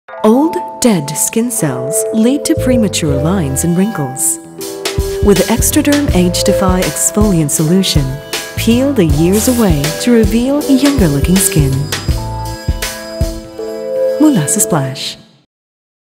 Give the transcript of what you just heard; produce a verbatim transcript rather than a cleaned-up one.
Old, dead skin cells lead to premature lines and wrinkles. With the Extraderm Age-Defy exfoliant solution, peel the years away to reveal younger-looking skin. Mula sa Splash.